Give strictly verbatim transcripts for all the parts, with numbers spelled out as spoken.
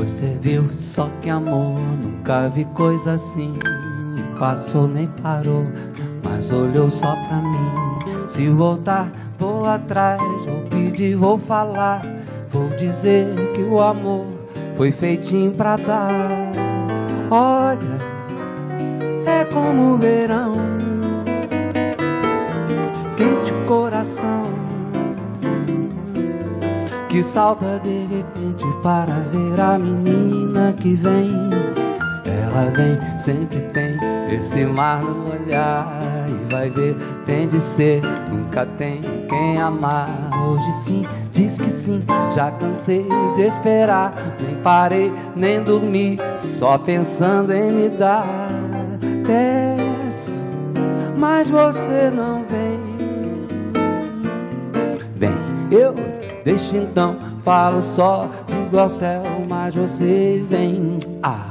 Você viu só que amor, nunca vi coisa assim. Passou nem parou, mas olhou só pra mim. Se voltar, vou atrás, vou pedir, vou falar. Vou dizer que o amor foi feitinho pra dar. Olha, é como o verão, quente o coração, que salta de repente para ver a menina que vem. Ela vem, sempre tem esse mar no olhar. E vai ver, tem de ser, nunca tem quem amar. Hoje sim, diz que sim, já cansei de esperar. Nem parei, nem dormi, só pensando em me dar. Peço, mas você não vem. Vem, eu deixo então, falo só, digo ao céu, mas você vem. Ah,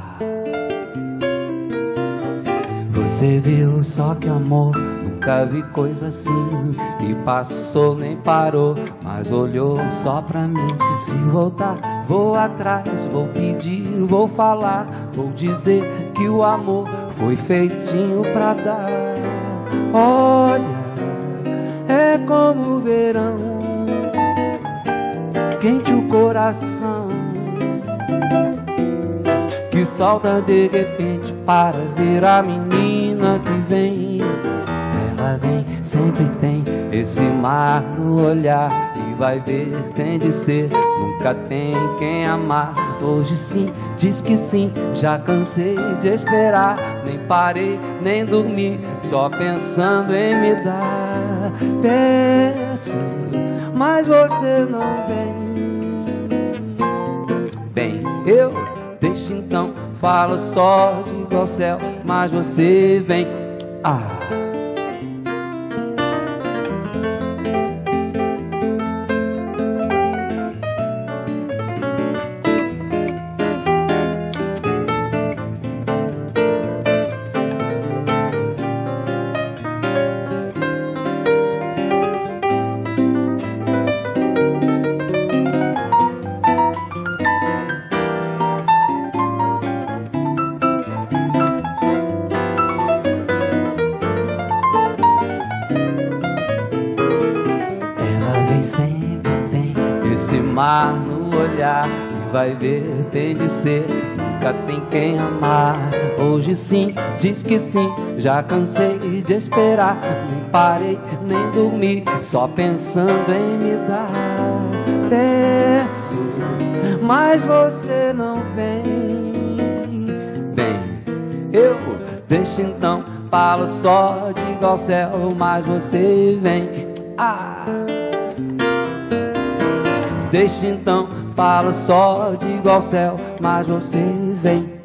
você viu só que amor, nunca vi coisa assim. E passou nem parou, mas olhou só pra mim. Se voltar, vou atrás, vou pedir, vou falar. Vou dizer que o amor foi feitinho pra dar. Olha, é como o verão, quente o coração, que salta de repente para ver a menina que vem. Ela vem, sempre tem esse mar no olhar. E vai ver, tem de ser, nunca tem quem amar. Hoje sim, diz que sim, já cansei de esperar. Nem parei, nem dormi, só pensando em me dar. Peço, mas você não vem. Bem, eu deixo então, falo só, digo ao céu, mas você vem. Ah, sempre tem esse mar no olhar. E vai ver, tem de ser, nunca tem quem amar. Hoje sim, diz que sim, já cansei de esperar. Nem parei, nem dormi, só pensando em me dar. Peço, mas você não vem. Bem, eu deixo então, falo só, digo ao céu, mas você vem. Ah, deixa então, falo só, digo ao céu, mas você vem.